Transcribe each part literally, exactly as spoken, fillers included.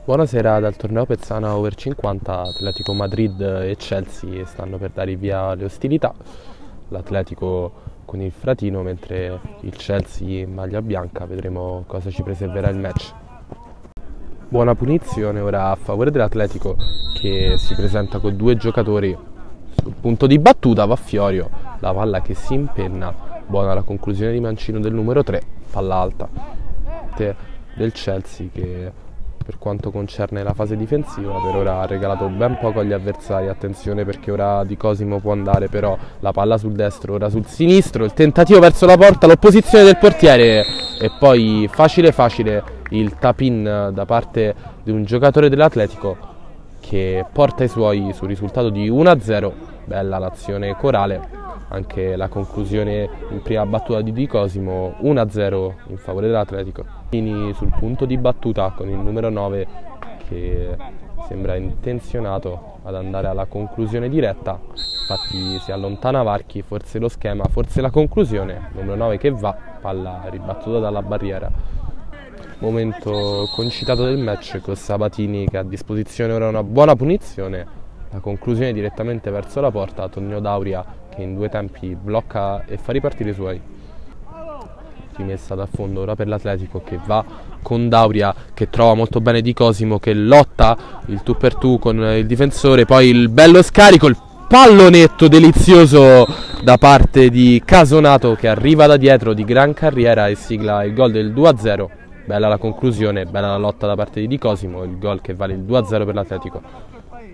Buonasera dal torneo Pezzana Over cinquanta. Atletico Madrid e Chelsea stanno per dare via le ostilità. L'Atletico con il fratino, mentre il Chelsea in maglia bianca. Vedremo cosa ci preserverà il match. Buona punizione ora a favore dell'Atletico, che si presenta con due giocatori sul punto di battuta. Va Fiorio, la palla che si impenna. Buona la conclusione di Mancino del numero tre, palla alta del Chelsea, che per quanto concerne la fase difensiva per ora ha regalato ben poco agli avversari. Attenzione, perché ora Di Cosimo può andare, però la palla sul destro, ora sul sinistro, il tentativo verso la porta, l'opposizione del portiere e poi facile facile il tap-in da parte di un giocatore dell'Atletico che porta i suoi sul risultato di uno a zero. Bella l'azione corale, anche la conclusione in prima battuta di Di Cosimo. Uno a zero in favore dell'Atletico. Sul punto di battuta con il numero nove che sembra intenzionato ad andare alla conclusione diretta, infatti si allontana Varchi, forse lo schema, forse la conclusione. Numero nove che va, palla ribattuta dalla barriera. Momento concitato del match con Sabatini che ha a disposizione ora una buona punizione, la conclusione direttamente verso la porta. Tonino Dauria che in due tempi blocca e fa ripartire i suoi. Rimessa dal fondo ora per l'Atletico, che va con Dauria che trova molto bene Di Cosimo, che lotta il tu per tu con il difensore, poi il bello scarico, il pallonetto delizioso da parte di Casonato che arriva da dietro di gran carriera e sigla il gol del due a zero. Bella la conclusione, bella la lotta da parte di Di Cosimo, il gol che vale il due a zero per l'Atletico.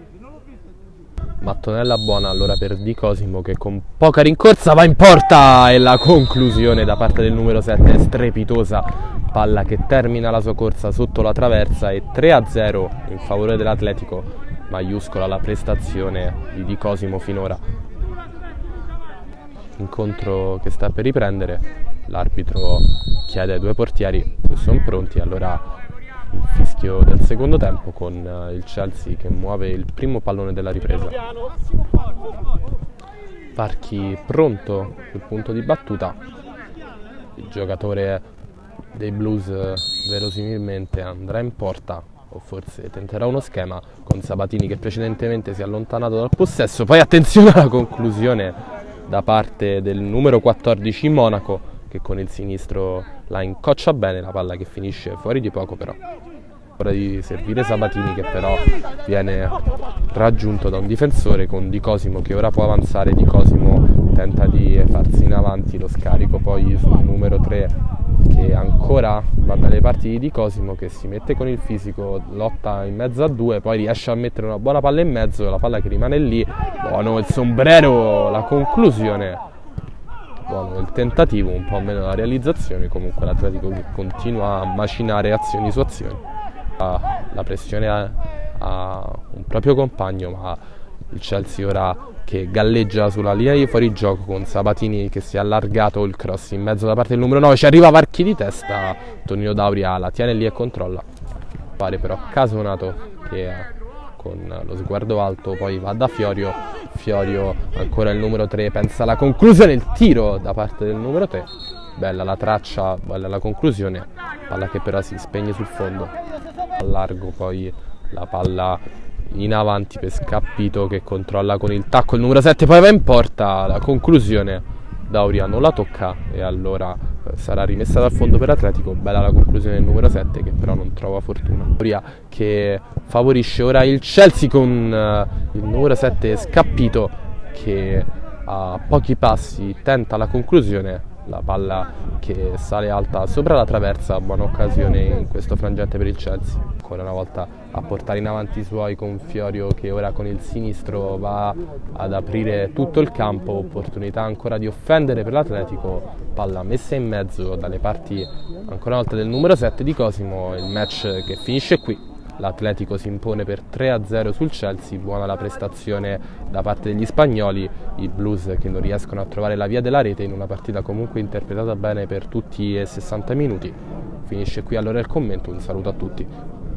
Mattonella buona allora per Di Cosimo, che con poca rincorsa va in porta, e la conclusione da parte del numero sette è strepitosa, palla che termina la sua corsa sotto la traversa, e tre a zero in favore dell'Atletico. Maiuscola la prestazione di Di Cosimo finora. Incontro che sta per riprendere, l'arbitro chiede ai due portieri se sono pronti, allora il fischio del secondo tempo con il Chelsea che muove il primo pallone della ripresa. Varchi pronto sul punto di battuta, il giocatore dei Blues verosimilmente andrà in porta, o forse tenterà uno schema con Sabatini che precedentemente si è allontanato dal possesso. Poi attenzione alla conclusione da parte del numero quattordici Monaco, che con il sinistro la incoccia bene, la palla che finisce fuori di poco però. Ora di servire Sabatini, che però viene raggiunto da un difensore con Di Cosimo che ora può avanzare. Di Cosimo tenta di farsi in avanti, lo scarico poi sul numero tre che ancora va dalle parti di Di Cosimo, che si mette con il fisico, lotta in mezzo a due, poi riesce a mettere una buona palla in mezzo, la palla che rimane lì. Buono il sombrero, la conclusione. Buono il tentativo, un po' meno la realizzazione. Comunque l'Atletico che continua a macinare azioni su azioni. La pressione a, a un proprio compagno, ma il Chelsea ora che galleggia sulla linea di fuorigioco con Sabatini che si è allargato, il cross in mezzo da parte del numero nove, ci arriva Varchi di testa, Tonino Dauria la tiene lì e controlla. Pare però Casonato che con lo sguardo alto poi va da Fiorio. Fiorio ancora il numero tre, pensa alla conclusione, il tiro da parte del numero tre. Bella la traccia, bella la conclusione, palla che però si spegne sul fondo. Al largo poi la palla in avanti per Scappito che controlla con il tacco il numero sette, poi va in porta, la conclusione Dauria non la tocca e allora sarà rimessa dal fondo per Atletico. Bella la conclusione del numero sette che però non trova fortuna. Dauria che favorisce ora il Chelsea con uh, il numero sette Scappito che a pochi passi tenta la conclusione, la palla che sale alta sopra la traversa. Buona occasione in questo frangente per il Chelsea, ancora una volta a portare in avanti i suoi con Fiorio che ora con il sinistro va ad aprire tutto il campo. Opportunità ancora di offendere per l'Atletico, palla messa in mezzo dalle parti ancora una volta del numero sette Di Cosimo. Il match che finisce qui, l'Atletico si impone per tre a zero sul Chelsea. Buona la prestazione da parte degli spagnoli, i Blues che non riescono a trovare la via della rete in una partita comunque interpretata bene per tutti e sessanta minuti. Finisce qui allora il commento, un saluto a tutti.